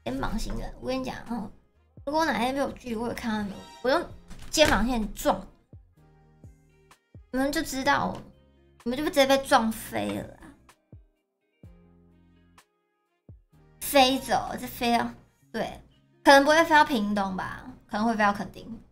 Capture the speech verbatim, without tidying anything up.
肩膀型人，我跟你讲哦，如果哪天被我拒，我有看到你们，我用肩膀线撞，你们就知道，你们就直接被撞飞了啦，飞走，这飞到对，可能不会飞到屏东吧，可能会飞到垦丁。